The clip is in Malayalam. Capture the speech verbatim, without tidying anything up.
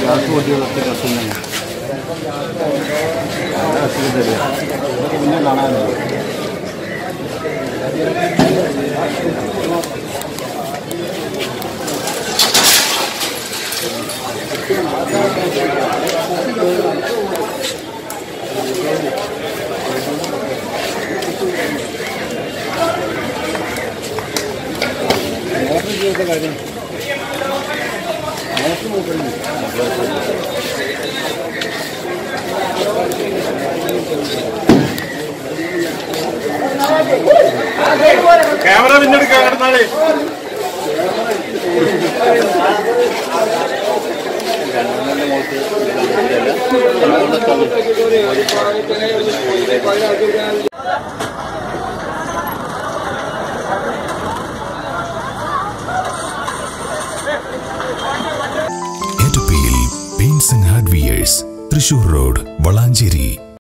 ഗ്ലാസ് പൊട്ടികളൊക്കെ കത്തുന്നത് അസുഖം തരിക അതൊക്കെ പിന്നെ കാണാമല്ലോ. മോട്ടർ ചെയ്തൊക്കെ കാര്യം മോട്ടർ നോക്കുന്നു. ക്യാമറ പിന്നെടുക്കാൻ കിടന്നാളെ Paints and Hardwares, Thrissur Road, Valancheri.